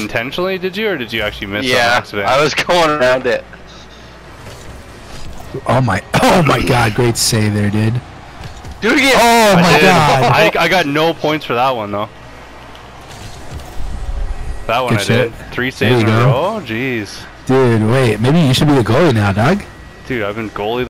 intentionally, did you, or did you actually miss on Yeah, accident? I was going around it. Oh my god, great save there, dude. Do it again! Oh my god. I got no points for that one, though. That one Good I shit. did. 3 saves in a There you go. row? Jeez. Dude, wait, maybe you should be the goalie now, dog. Dude, I've been goalie